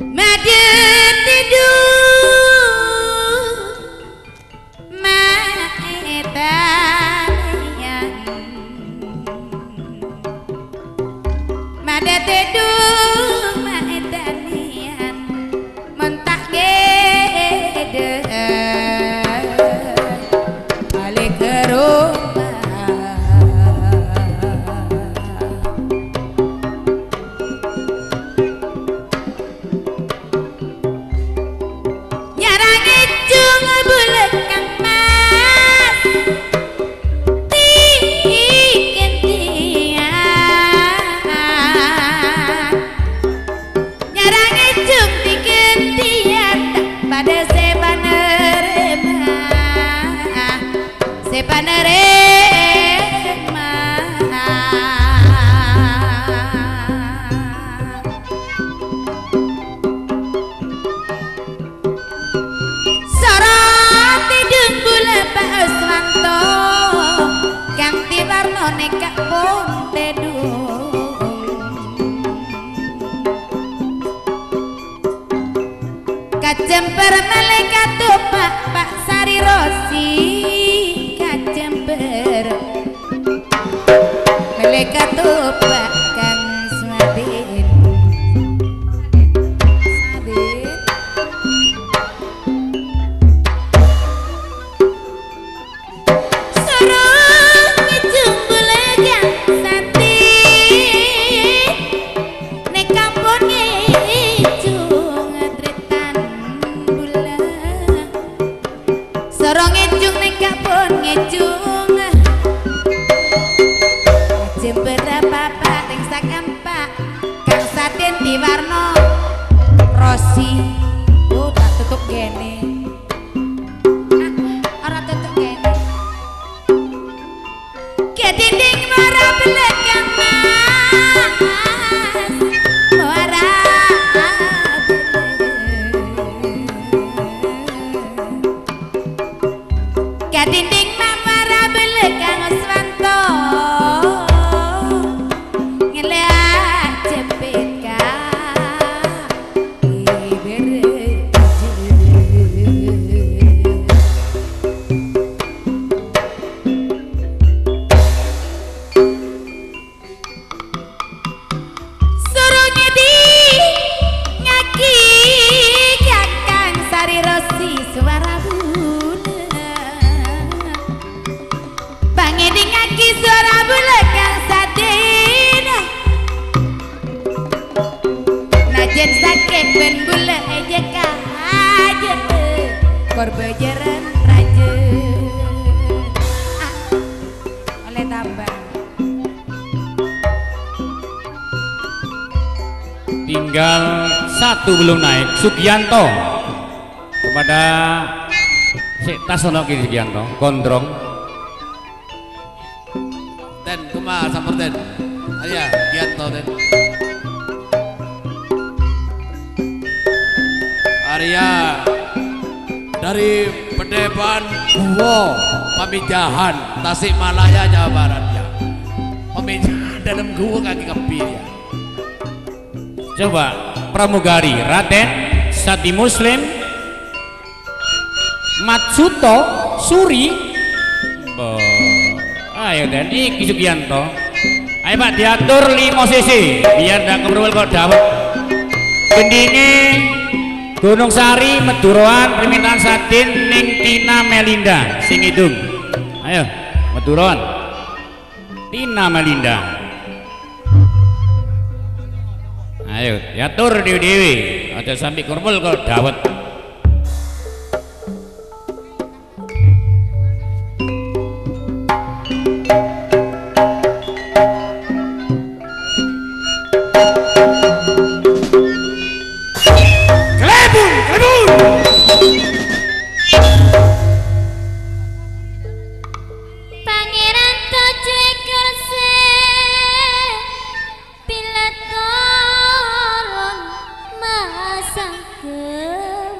Made tidur maetanian Made tidur maetanian mentak gede balik ke rumah nyarang ijung bulet kang mas tiken tian nyarang ijung tiken tian pada sepanerema sorot tidung bule Pak Uswanto kang tiwarno nekak pun tedung kajemper malaikat tupak Pak Sari Rosi kajemper malaikat tupak Kang Swadin sorong ngejung bule kang sati nek kampung ngejung ngetretan bule sorong ngejung nek kampung ngejung jember apa ring sakampak Kang Saden diwarno Rosi oh tak tutup gene ora tutup gene ke dinding mara belakang mas mara ke dinding mara belakang Uswanto ngelak jepit ka sorongnya di ngaki Kakang Sari Rosi suara buna bangi di ngaki suara bula Kang Saden najen sakit ben bula aja kaja korbejaran raja oleh tambah tinggal satu belum naik Sugianto kepada si tasono kiri Sugianto gondrong Den kumar samper Den ayo Gianto Den Arya dari Pedepan Guwo Pamijahan Tasikmalaya Jawa Barat ya pemijahan dalam gua kaki kepir ya coba pramugari Raden Sati Muslim Matsuto Suri ayo dan iki Sugianto ayo Pak diatur 5 cc biar ndak kebrul kok dawet gendine Gunung Sari Meduroan permintaan Sadin ning Tina Melinda sing idung ayo Meduroan Tina Melinda ayo diatur dewi-dewi aja sampai kumpul kok dawet Pangeran Toce Kerse bila turun masang ke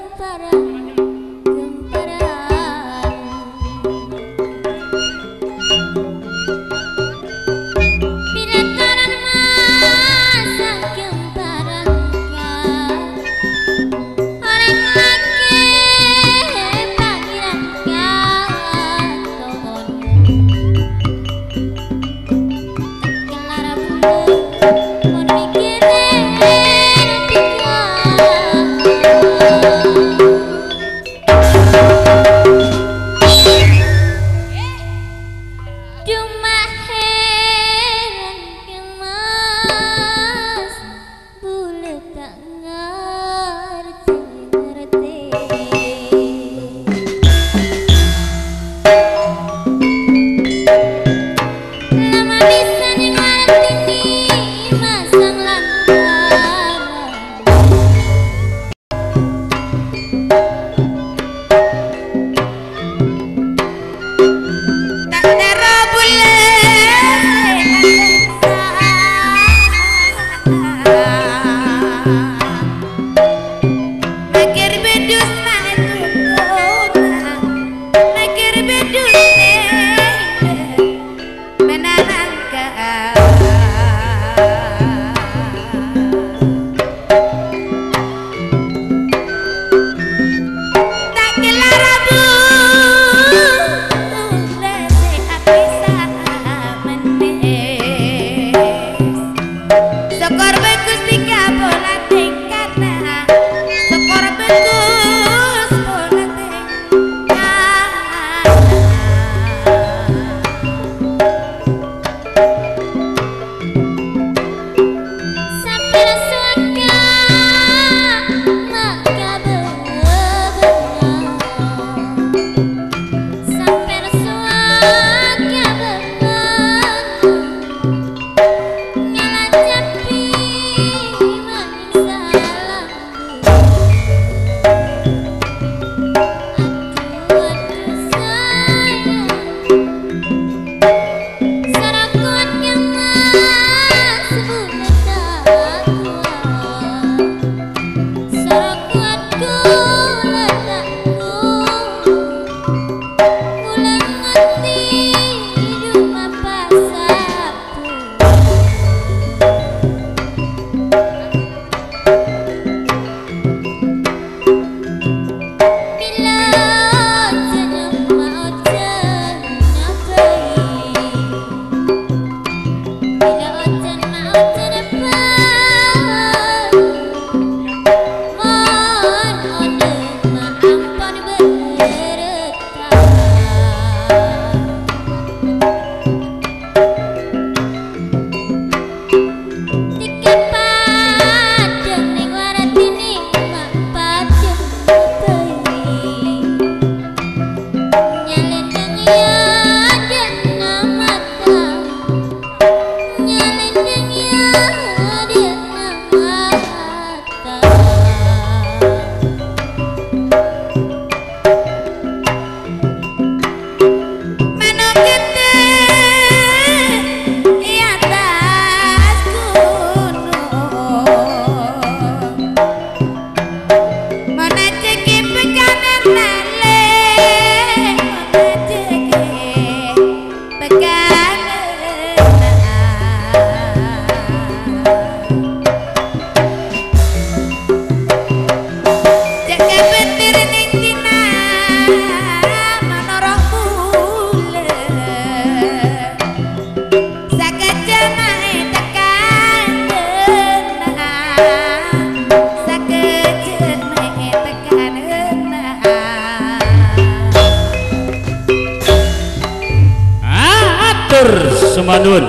nuwun.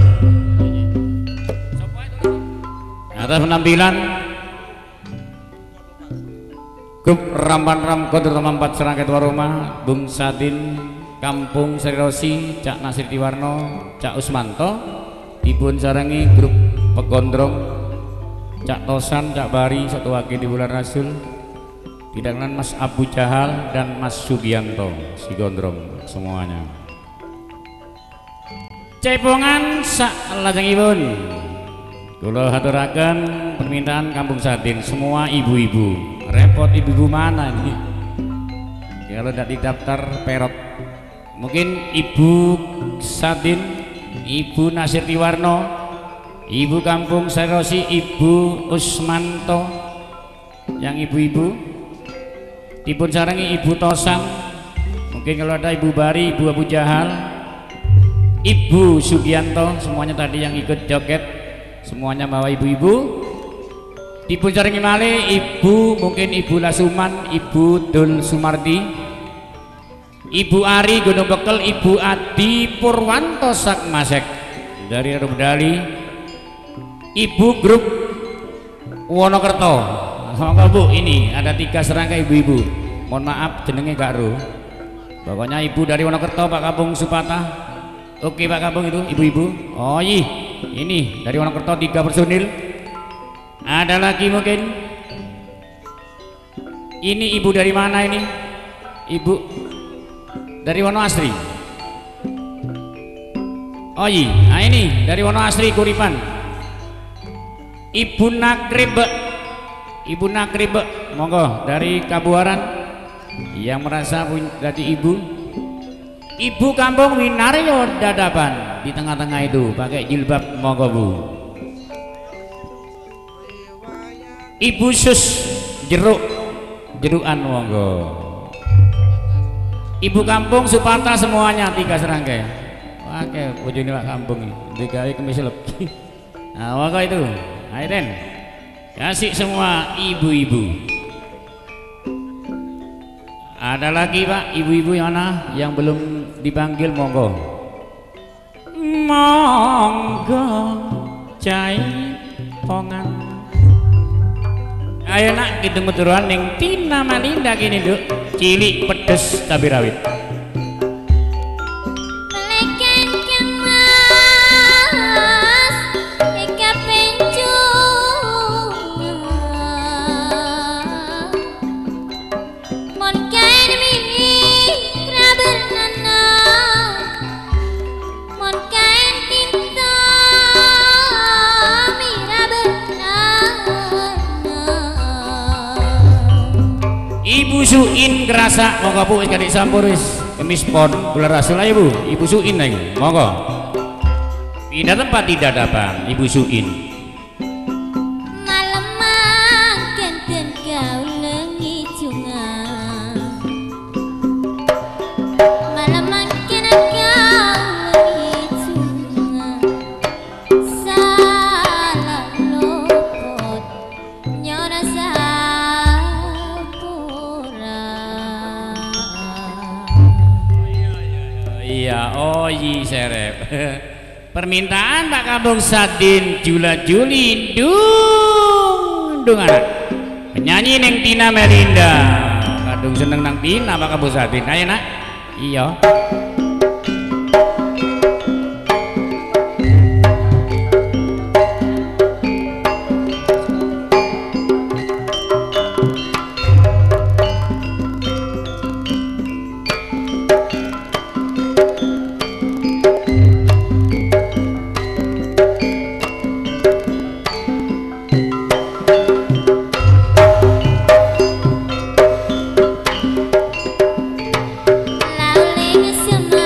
Atas penampilan grup Rampan Ram Kodur Tempat Serangket Waroma, Bung Sadin, Kampung Serirosi, Cak Nasir Tiwarno, Cak Usmanto, dipun sarangi grup Pegondrong, Cak Tosan, Cak Bari, satu wakil di Bulan Rasul, hidangan Mas Abu Jahal dan Mas Sugianto, si Gondrong semuanya. Cepongan sak lajengipun kula haturaken permintaan Kampung Sadin semua ibu-ibu. Repot ibu-ibu mana ini? Kalau tidak didaftar perot. Mungkin Ibu Sadin, Ibu Nasir Tiwarno, Ibu Kampung Serirosi, Ibu Usmanto, yang ibu-ibu. Dipun sarangi Ibu Tosang. Mungkin kalau ada Ibu Bari, Ibu Abu Jahal, Ibu Sugianto, semuanya tadi yang ikut joget, semuanya bawa ibu-ibu. Dipun sarangi malih Ibu, mungkin Ibu Lasuman, Ibu Dul Sumardi, Ibu Ari Gunung Bekel, Ibu Adi Purwanto Sakmasek dari Rubdali, Ibu Grup Wonokerto. Monggo Bu, ini ada 3 serangkai ibu-ibu. Mohon maaf jenenge gak ru. Pokoknya ibu dari Wonokerto, Pak Kampung Supata. Oke Pak Kampung itu ibu-ibu. Oh iya, ini dari Wonokerto 3 personil. Ada lagi mungkin. Ini ibu dari mana ini? Ibu dari Wono Asri. Oh iya, nah ini dari Wono Asri Kuripan. Ibu Nakrib, Ibu Nakrib, monggo dari Kabuaran yang merasa jadi ibu. Ibu Kampung Winario Dadapan di tengah-tengah itu pakai jilbab, monggo Bu. Ibu Sus jerukan, monggo. Ibu Kampung Supata semuanya 3 serangkai. Oke, bojone Pak Kampung iki digawe kemis lebih. Nah, monggo itu. Ayo Den. Kasih semua ibu-ibu. Ada lagi Pak, ibu-ibu yang mana yang belum dipanggil, monggo. Monggo cai pongan. Ayo nak kita meturuan yang Tina Malinda gini Duk, cilik pedes cabai rawit. Melekan kemas eka pencungan mon kain mini krabernana mon kain tinta Ibu Suin kerasa, monggo Bu, kadek sampur wis kemis pon Bulan Rasul ayo Bu, Ibu Suin ayo, monggo. Pindah tempat tidak dapat Ibu Suin. malam makan dan kau lengi jungan malam makan kau lengi jungan salah luput nyora Iya, oh iya serep. Permintaan Pak Kampung Sadin Jula Juli dung anak penyanyi neng Tina Melinda kadung seneng nang Tina Pak Kampung Sadin. Ayo nak, iya. Lauling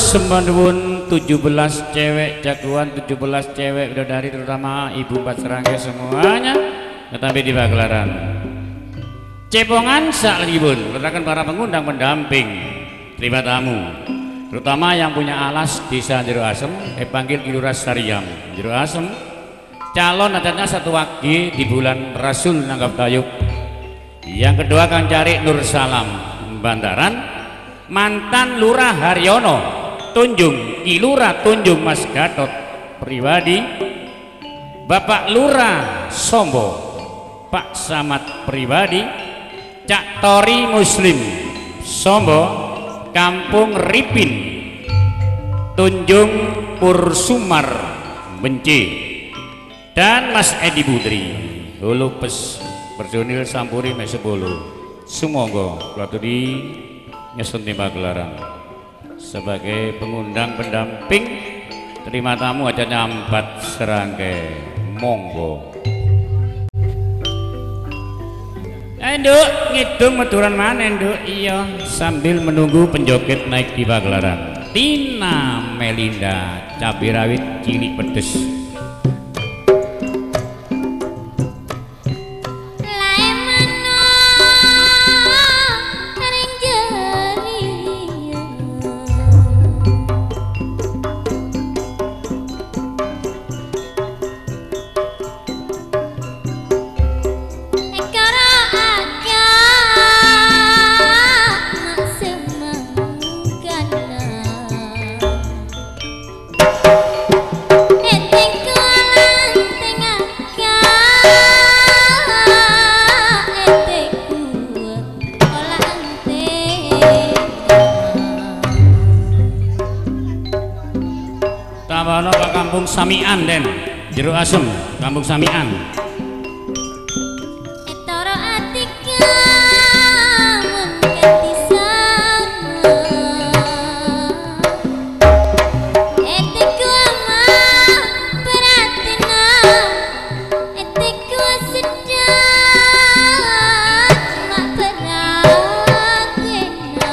sembandun 17 cewek jagoan, 17 cewek bidadari terutama ibu empat serangga semuanya tetapi di pagelaran cepongan sak lagi pun letakkan para pengundang pendamping terima tamu terutama yang punya alas desa Jero Asem panggil Kiluras Sariam Jero Asem calon adanya satu wagi di bulan Rasul Nanggap Tayub yang kedua Kang Cari Nur Salam Bantaran mantan Lurah Haryono Tunjung Kilura Tunjung Mas Gatot pribadi Bapak Lurah Sombo Pak Samad pribadi Cak Tori Muslim Sombo Kampung Ripin Tunjung Pursumar Benci dan Mas Edi Budri Hulu Pes personil Sampuri Mesebolo Sumonggo Kulatudi nyusun timba gelaran sebagai pengundang pendamping terima tamu acaranya 4 serangkai monggo Nduk ngidung meduran mana Nduk iya sambil menunggu penjoget naik timba gelaran Tina Melinda cabai rawit cilik pedes Samian den Jero Asem Kampung Samian Etoro atika mengganti sana Etiku ama beratina Etiku sedang mak beratina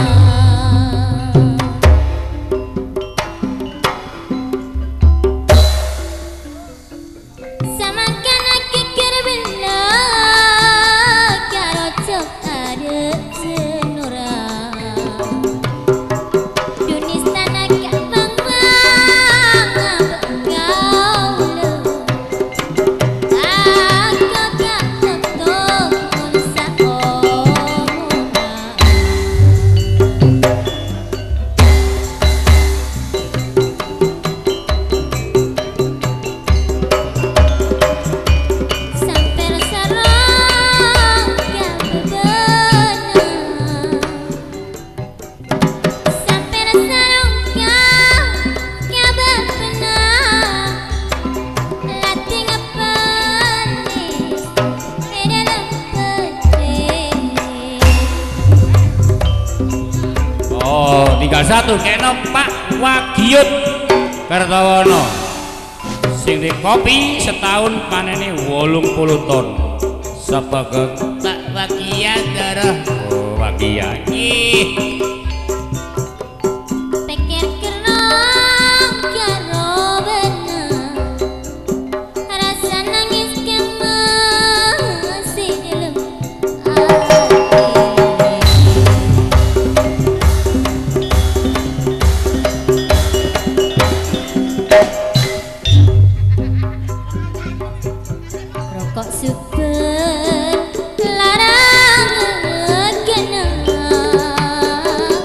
satu kena Pak Wagiut Kartawono sing di kopi setahun panene 80 ton sapa Pak Wagia darah oh Wagia Pikir kerong karo bener Rasa nangis masih dalam Rokok super larang kena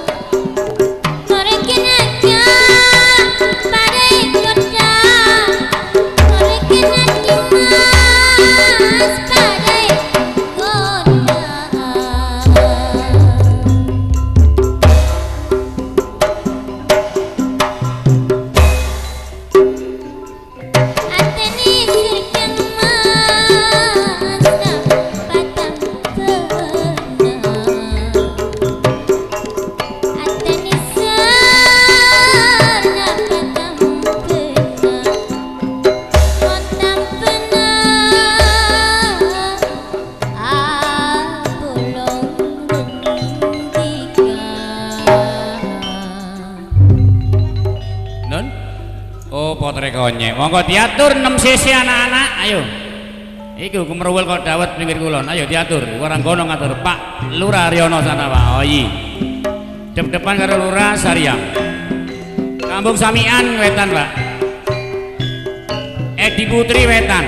konyek. Monggo diatur 6 cc anak-anak. Ayo. Iku Kumruwel kok dawet pinggir kulon. Ayo diatur. Orang kono ngatur Pak Lurah Riono sana Pak. Oh iya. Depan karo Lurah Sariang. Kampung Samian Wetan Pak. Edi Putri Wetan.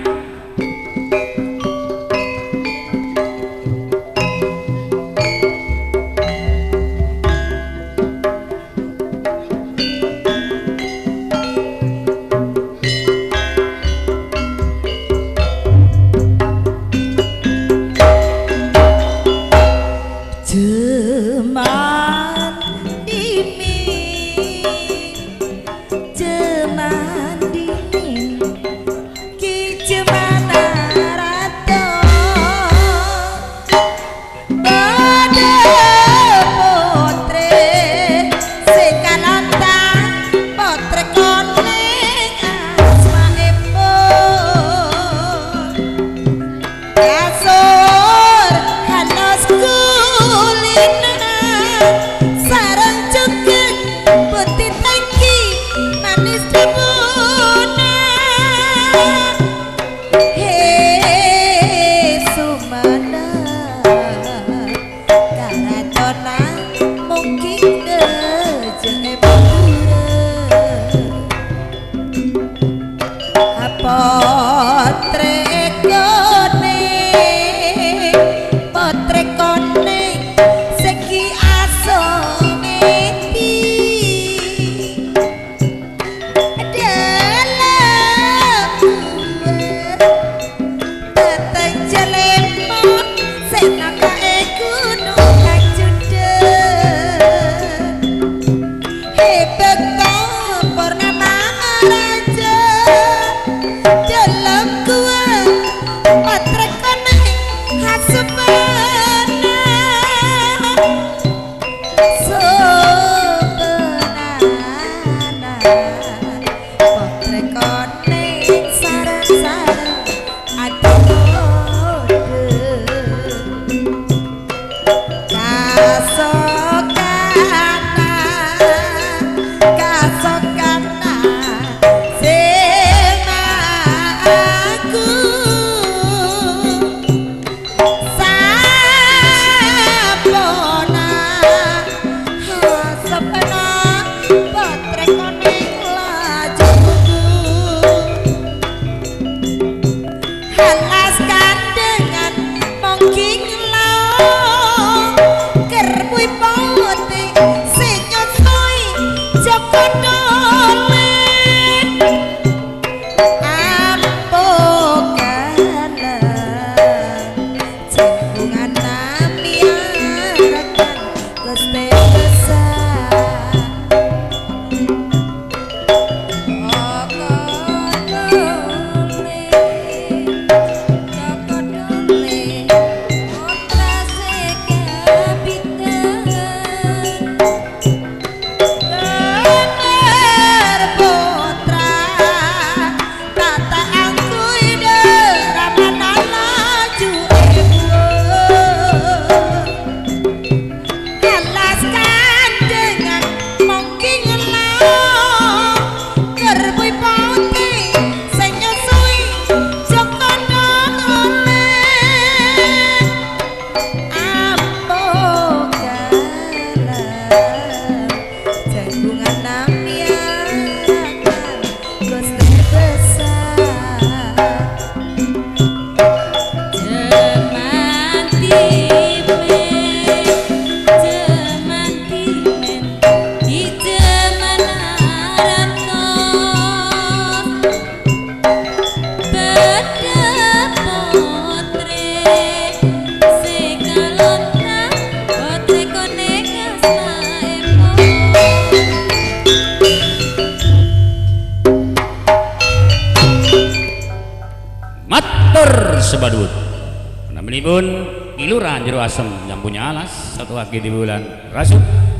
Sebadut namunipun Kilurahan Jero Asem yang punya alas satu lagi di bulan Rasuk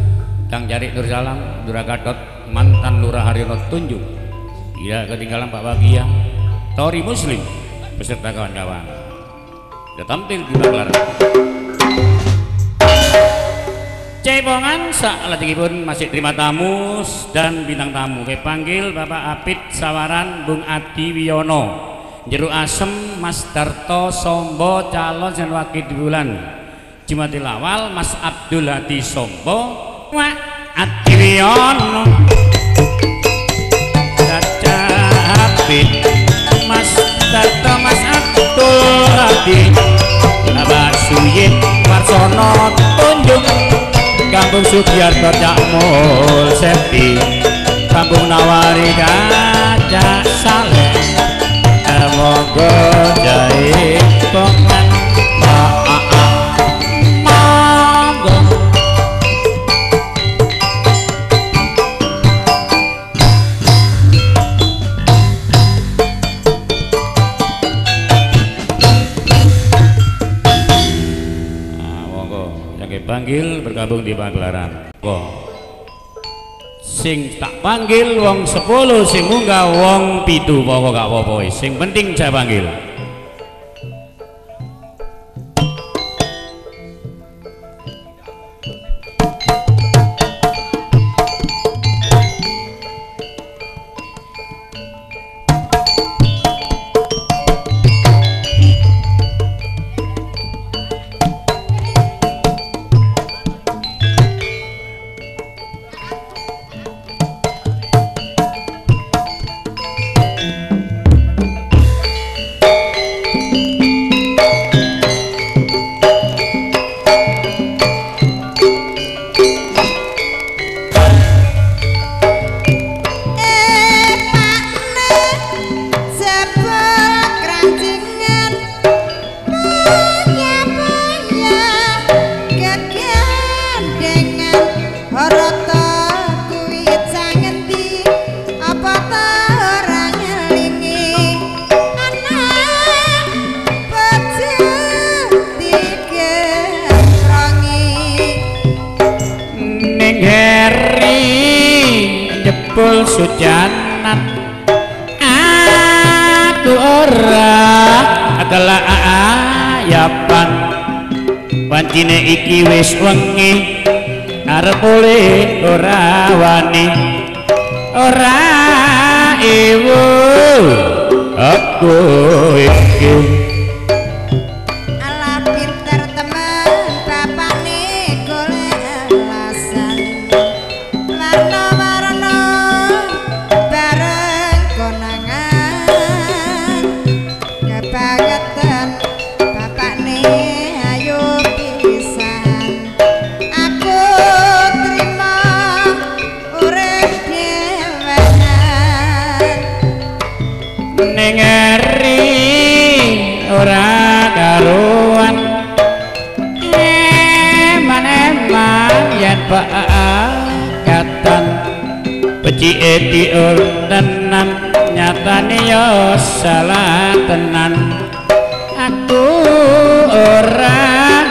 Kang Jari Nur Salam Dura Gatot mantan Lurah Haryono Tunjuk tidak ketinggalan Pak Bagia Tori Muslim beserta kawan-kawan sudah tampil di Baglar. Cepongan saklajengipun masih terima tamu dan bintang tamu. Kami panggil Bapak Apit Sawaran Bung Adi Wiyono, Jeruk Asem Mas Darto Sombo calon dan wakil di bulan Jumatil Awal Mas Abdul Hadi Sombo Mak Adi Wiyono Caca Apit Mas Darto Mas Abdul Hadi Bapak Suyit Warsono Tunjung Kampung Sugiarto Cak Mul Septi Kampung Nawari Kaca Saleh Moga jai kongan monggo yang dipanggil bergabung di pagelaran. Sing tak panggil wong 10 sing munggah wong 7 pokok gak apa-apa sing penting saya panggil. Sujanan aku ora adalah ayapan wancine iki wis wengi arep oleh ora wani ora ewu aku iki ala pinter temen bapane golek alasan warna-warna bareng konangan kebangetan bapakne ayo pisan aku terima urip dhewean ning eri ora karuan eman-eman yen pakatan becike diul tenan nyatane yo salah tenan aku ora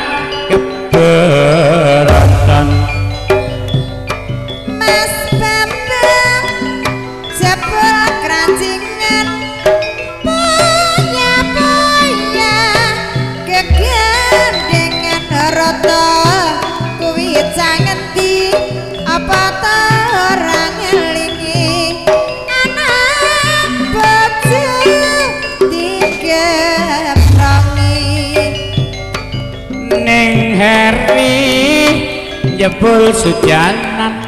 keberatan Mas Bambang jebul kerancingan punya kegandengan rata kuwi cangendi apa ta ora ngelingi anak bojo digeprongi ning heri jebul sujanan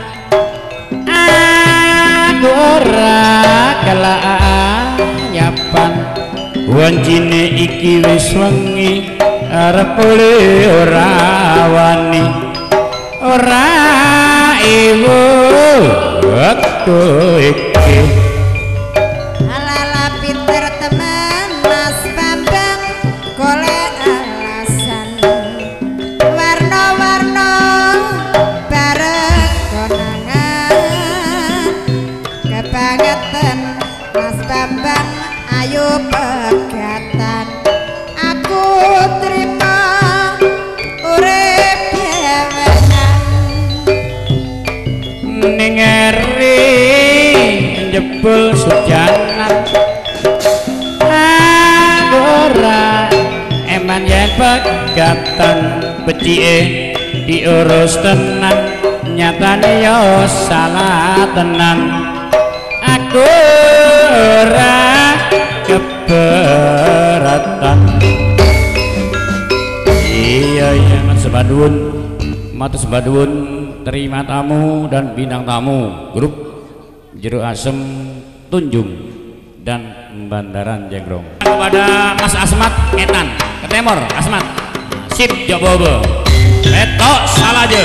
aku ora kelayapan wancine iki wis wengi arep oleh ora wani ora ewu waktu iki ala pinter teman Mas Bambang golek alasan warna-warna bareng konangan kebangetan Mas Bambang ayo pegatan aku terima urip dhewean ning eri jebul sujanan aku ora eman yen pegatan becike diurus tenan nyatane yo salah tenan aku ora keberatan iya matur sembah nuwun terima tamu dan bintang tamu grup Jeruk Asem Tunjung dan Bandaran Jenggrong kepada Mas Asmat Etan Ketemor Asmat sip jobobo etok salah aja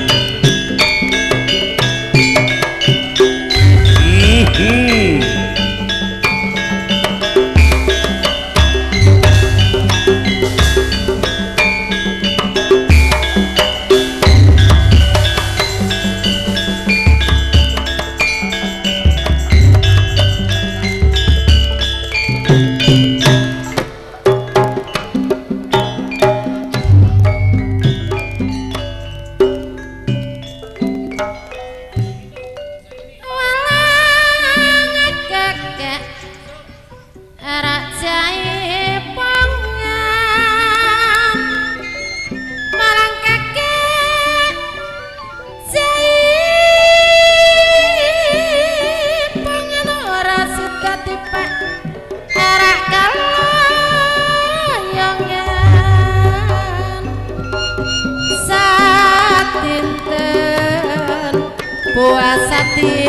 puasa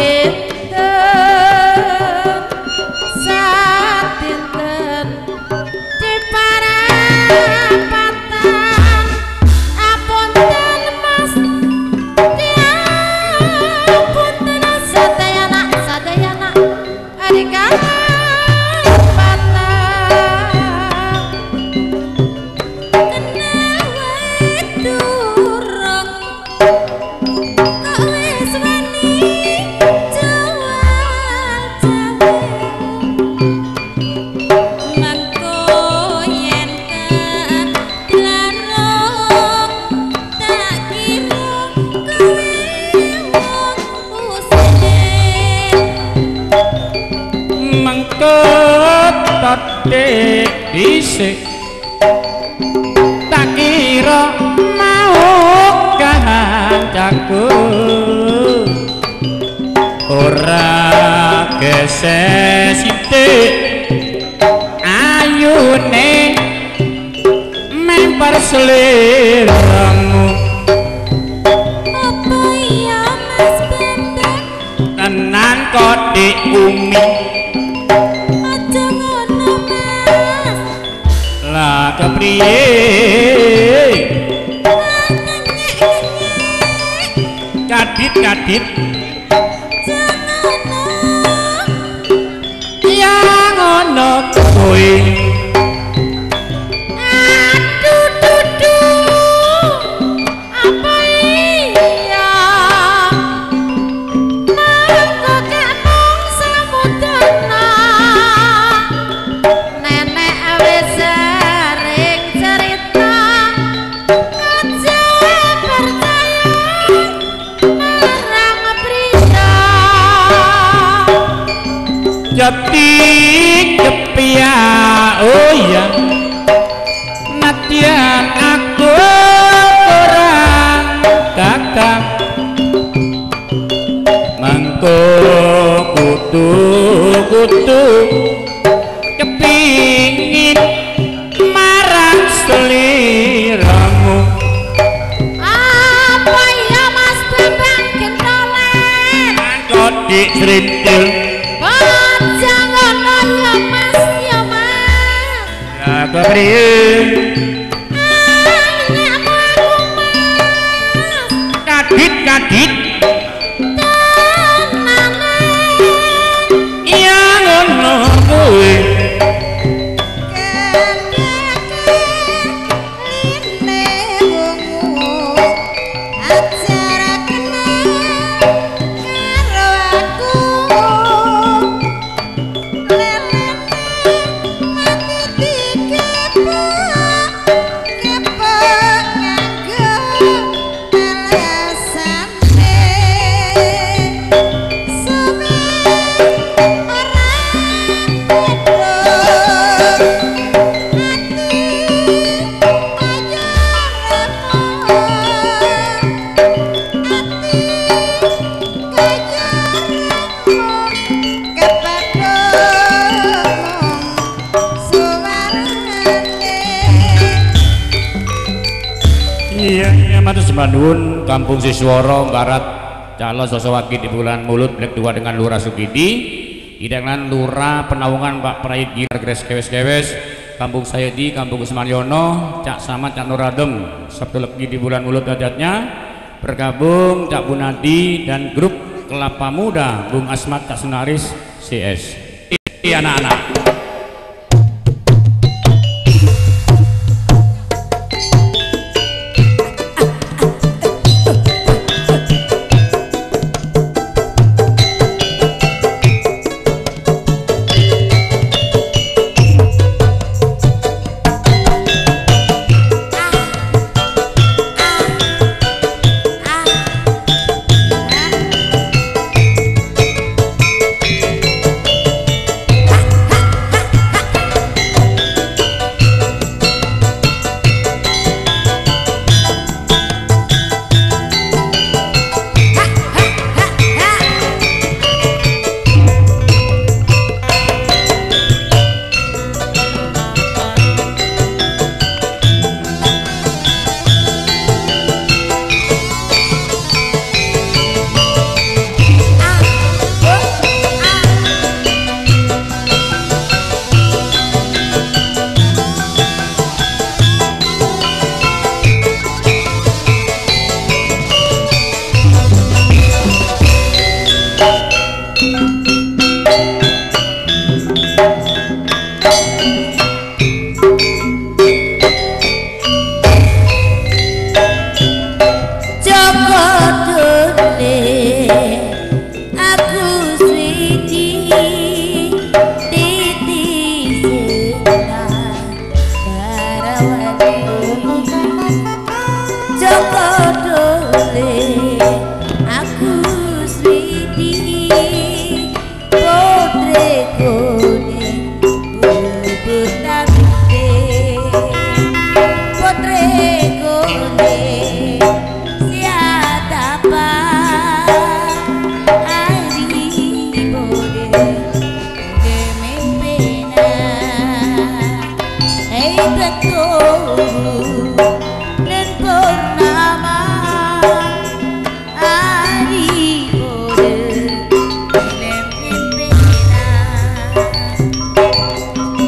satinten di parapatan apunten mas diapunten sadayana adikala dhisik tak kira mau kancaku ora gesek sithik ayune memper seliramu apa iya mas bendek tenan kok di umi kepriye kadit ya ngono kowe aduh apa iya mangko kamung samudana nenek wis jati kepia oh iya nadyan aku kurang kakak mangko kutu kepingin marang seliramu apa iya mas bambang gentolen kok diceritil jangan mas ya mas ya kepriye kadit iya ngono kowe Iya matur sembahun Kampung Sisworo Barat calon sosowaki di bulan mulut blek dua dengan Lurah Sukidi hidangan Lurah Penaungan Pak Praid Girar Gres Kewes Kampung Sayedi Kampung Semaryono Cak Samad Cak Nuradem Sabtu legi di bulan mulut adatnya bergabung Cak Bunadi dan grup Kelapa Muda Bung Asmat Cak Senaris CS anak-anak.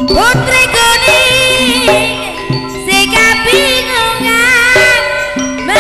Putri kuning, sikap bingungan,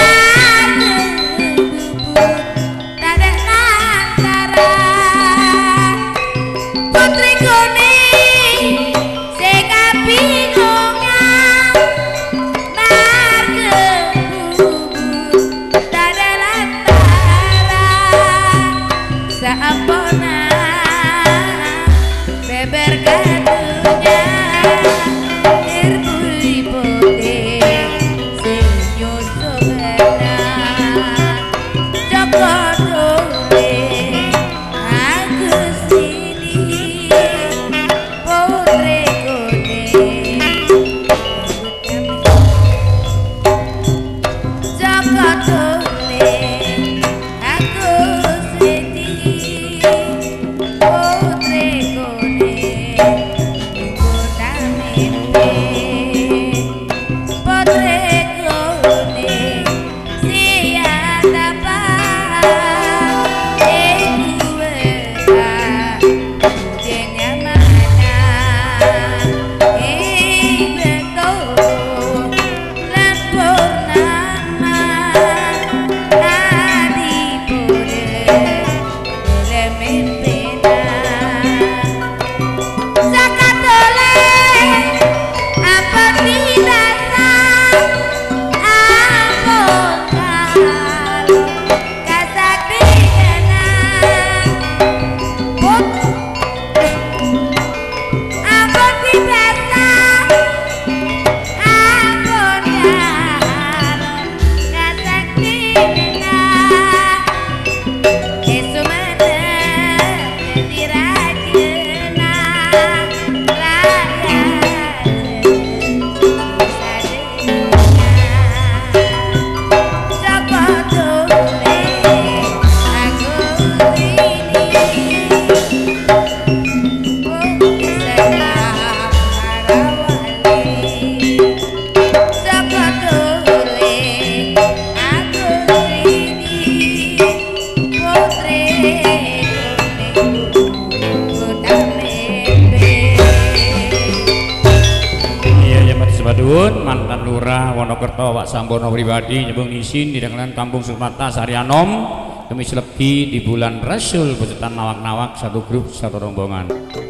Wonokerto Pak Sampono pribadi nyebung isin di dengan Kampung Sumata Sarianom demi selebih di bulan Rasul beserta nawak-nawak satu grup satu rombongan.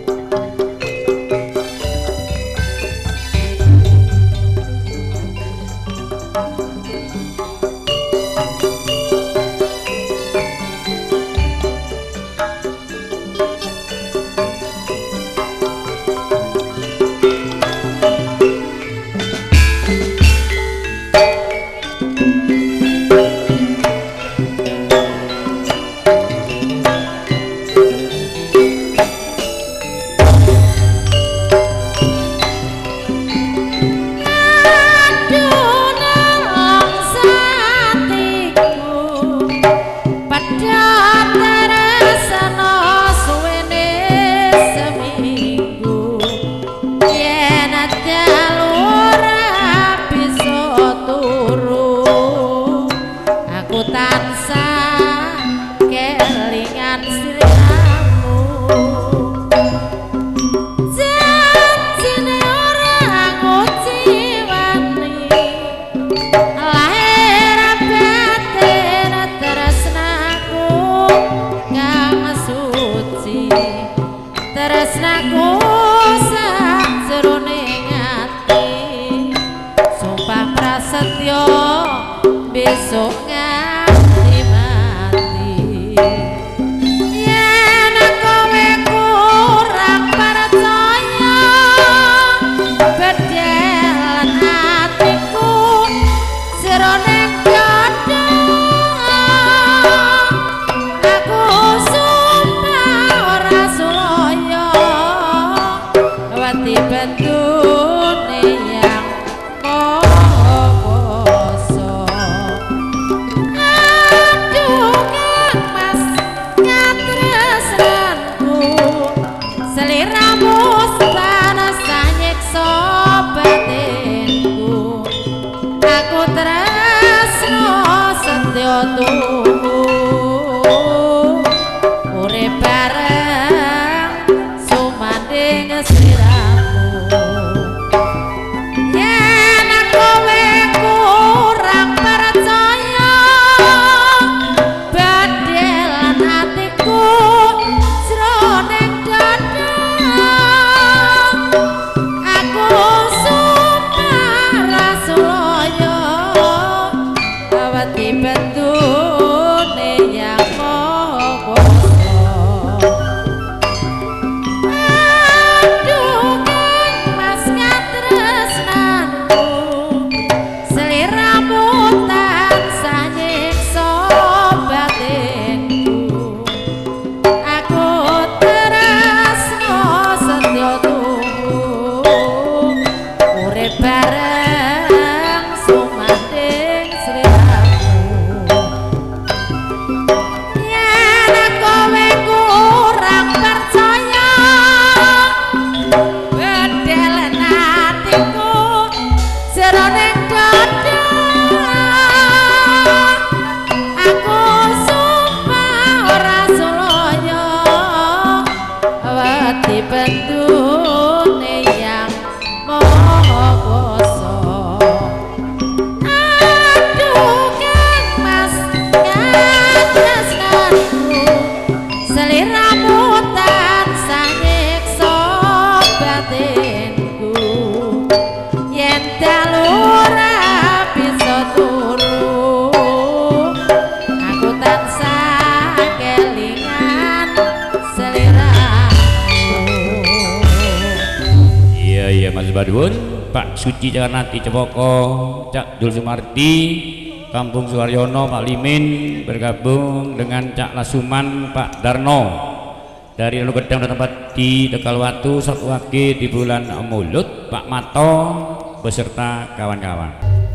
Pak Suci Jaganati Cepoko, Cak Dul Sumarti, Kampung Suwaryono, Pak Limin bergabung dengan Cak Lasuman, Pak Darno dari Lalu Gedang dan tempat di Tegalwatu, satu lagi di bulan Mulut, Pak Mato beserta kawan-kawan.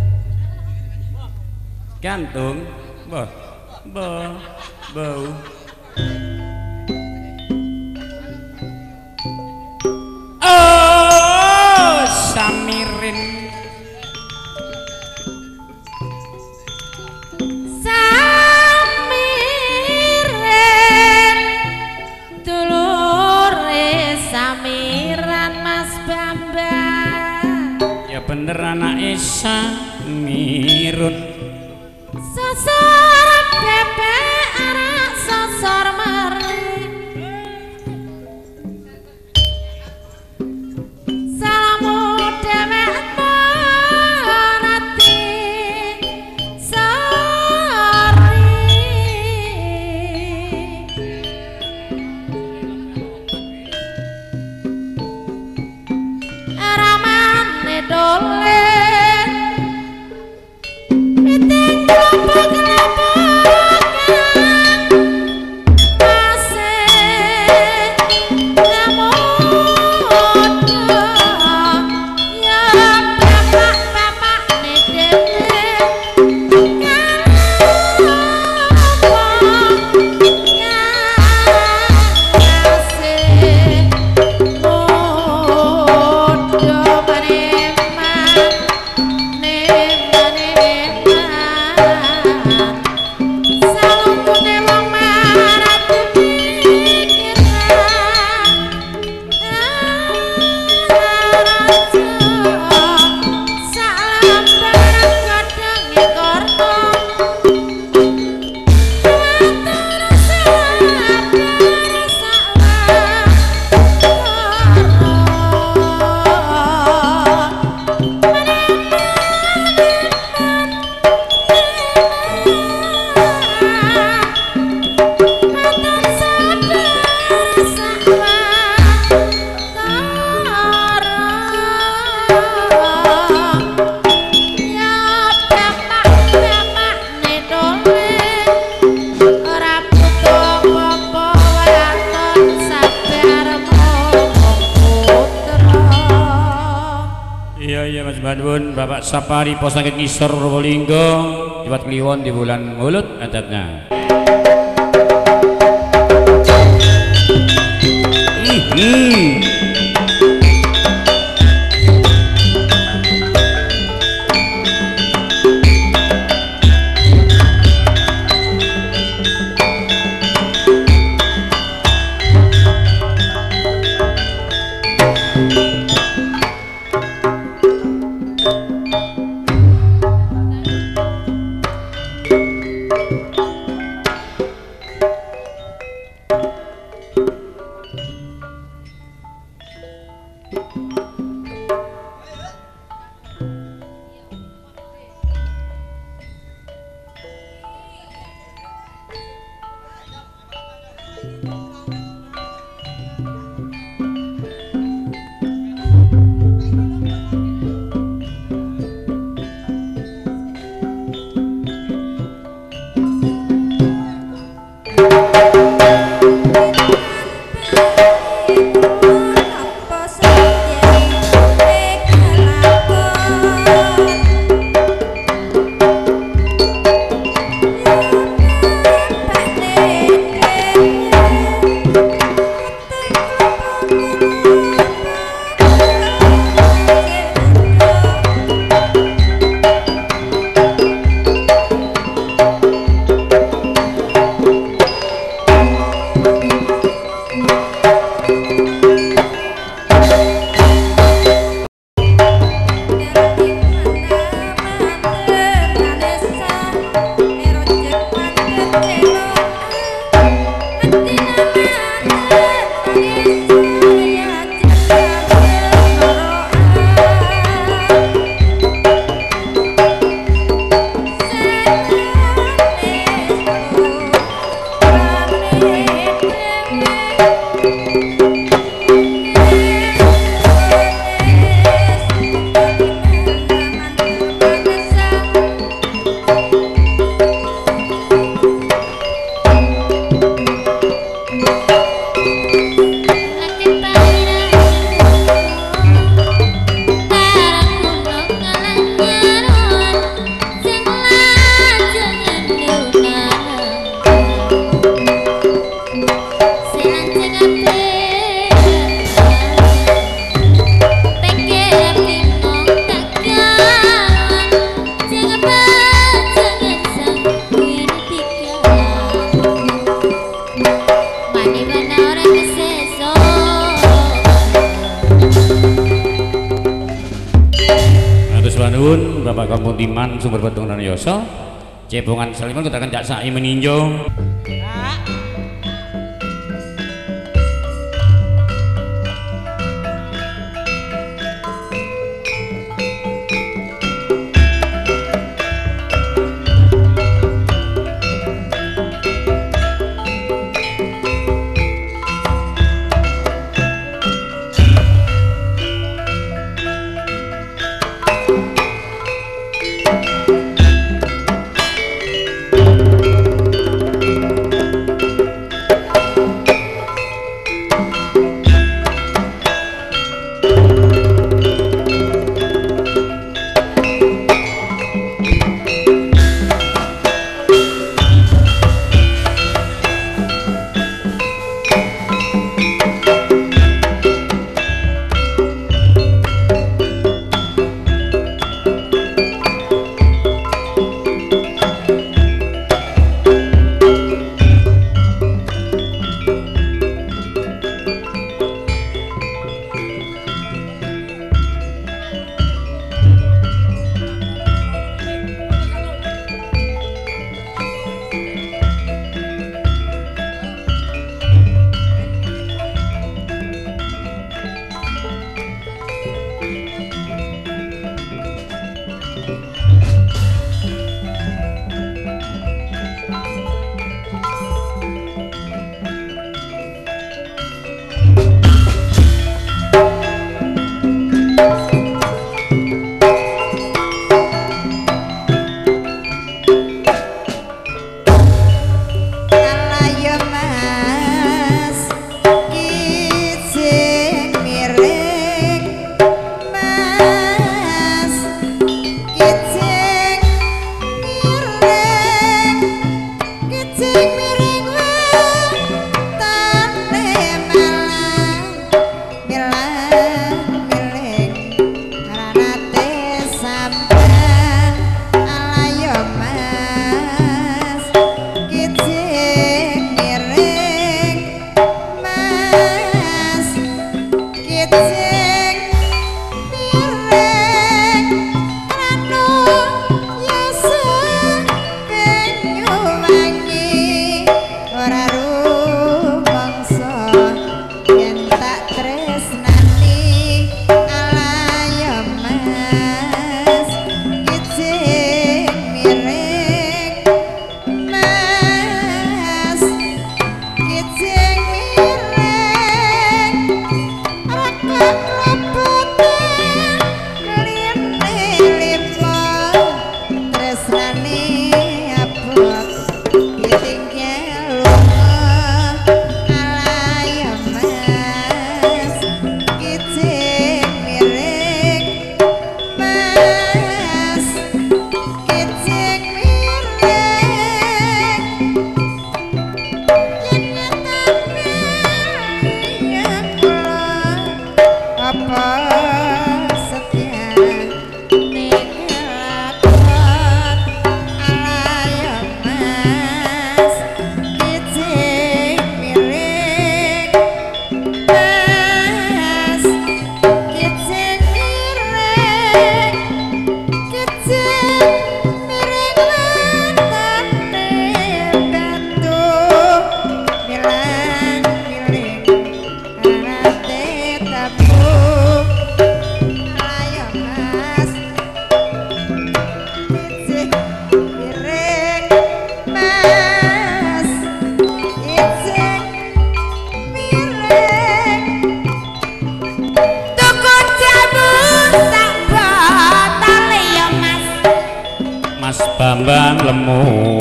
Gantung, bau. Samirin dulure samiran Mas Bambang. Ya bener anak Esa semirun sosor bebek arak sosor mari salamu dewek marati sari aramane dolen piting kelompok-kelompok Bapak Sapari Posangit Ngisor Probolinggo Liwat Kliwon di bulan Mulut adatnya. Timan Sumber Betung dan Yoso Cepongan Saliman kutakan Cak Sai meninjau. Bambang lemu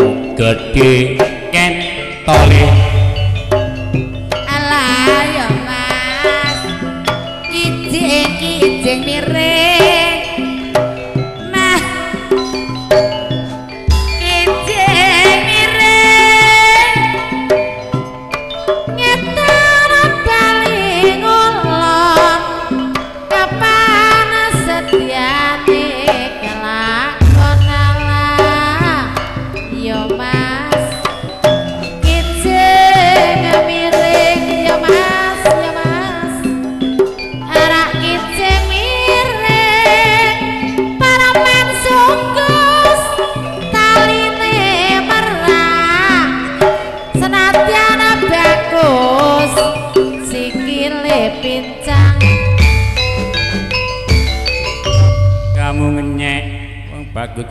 gede kentole alah ya mas kijing miring nah kijing miring ngetan bali ngulon kapan setiane kelakon yo mas kijing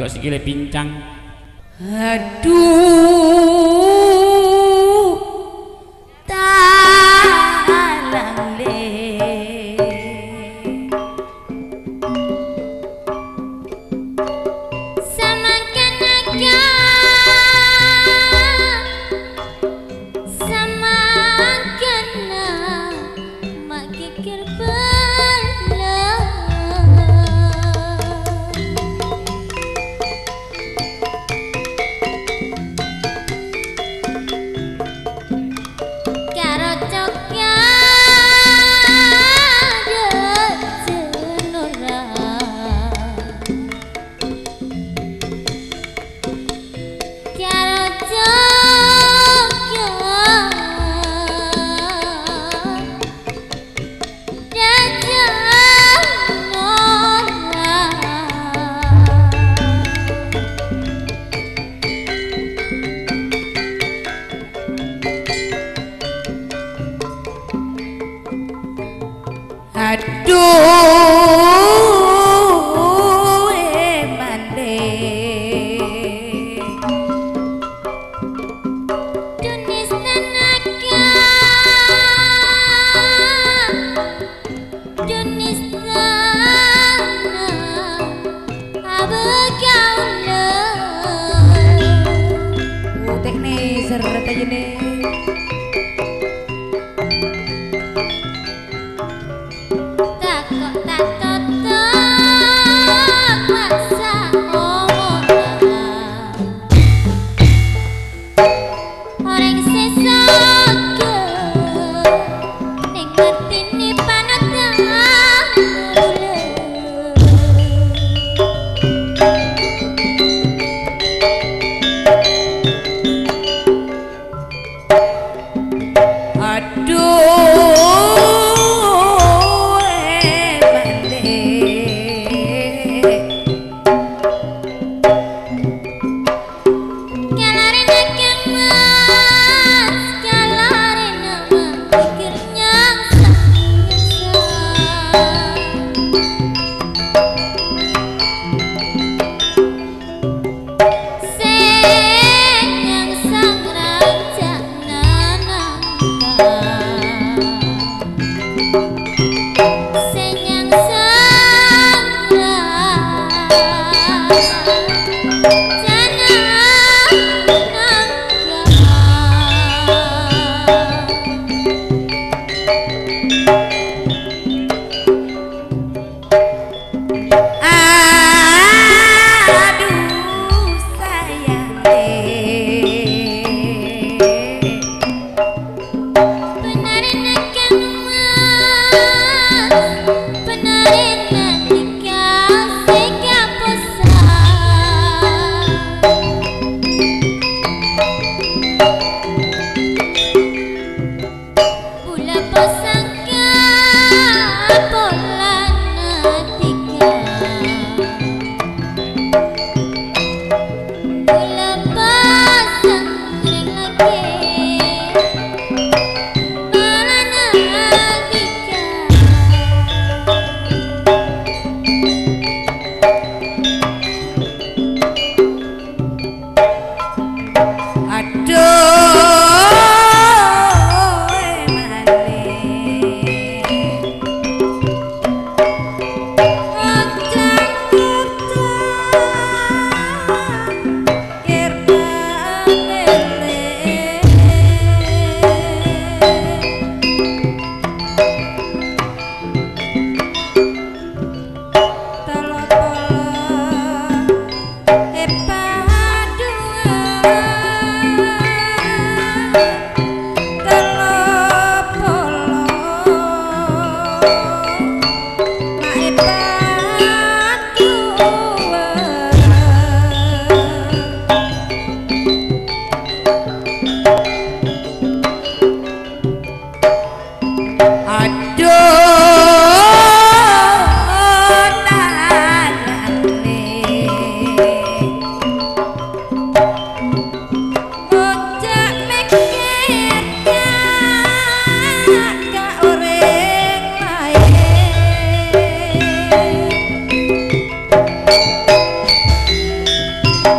kok sikile pincang. Aduh talang le samakan aja samakan mak kikir bala karo cokya jenura karo cokya aduh mande Tunis tanaka Tunis tanaka abagaula tekne seret aja nih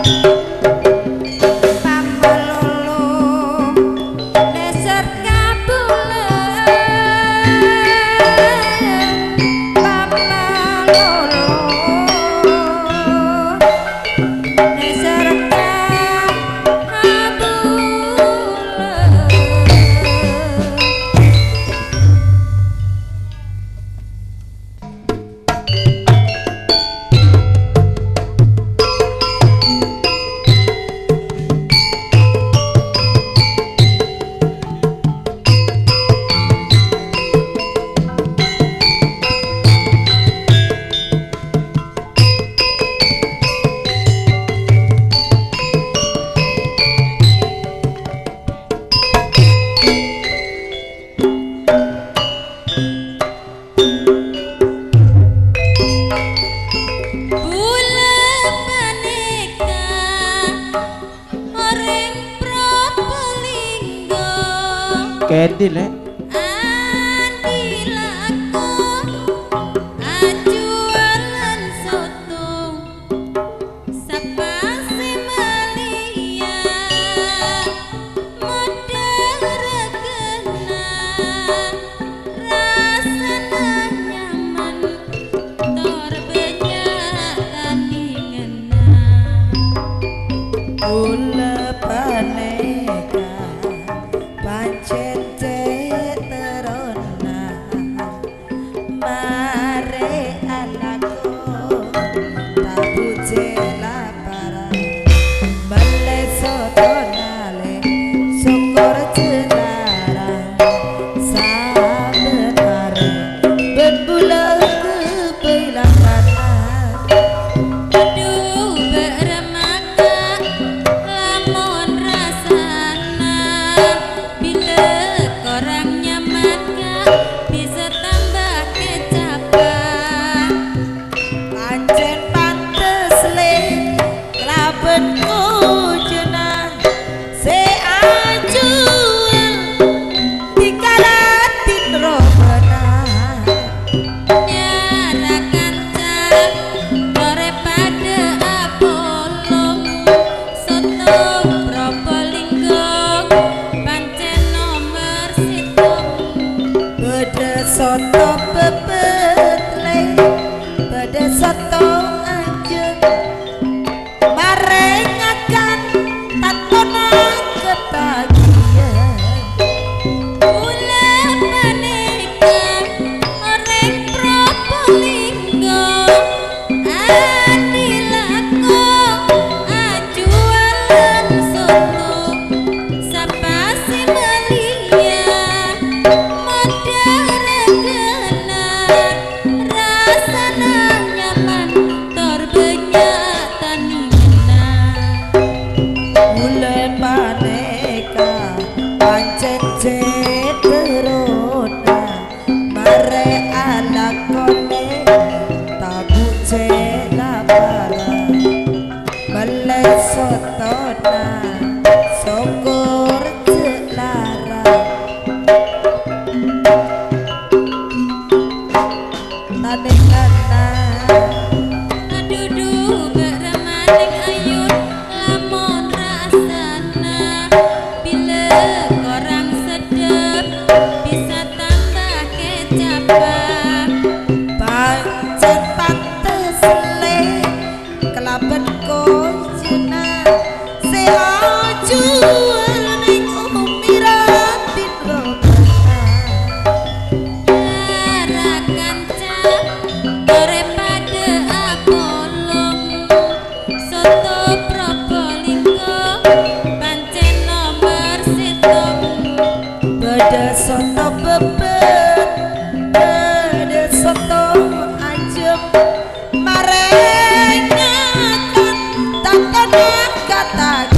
Kendi lek. Kata